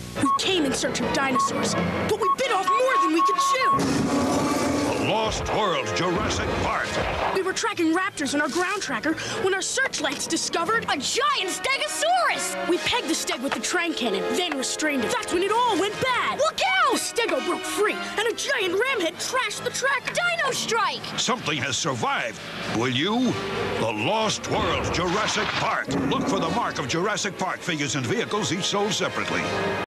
We came in search of dinosaurs, but we bit off more than we could chew. The Lost World Jurassic Park. We were tracking raptors in our ground tracker when our searchlights discovered a giant stegosaurus. We pegged the steg with the train cannon, then restrained it. That's when it all went bad. Look out! The stego broke free, and a giant ramhead trashed the track. Dino strike! Something has survived. Will you? The Lost World Jurassic Park. Look for the mark of Jurassic Park figures and vehicles, each sold separately.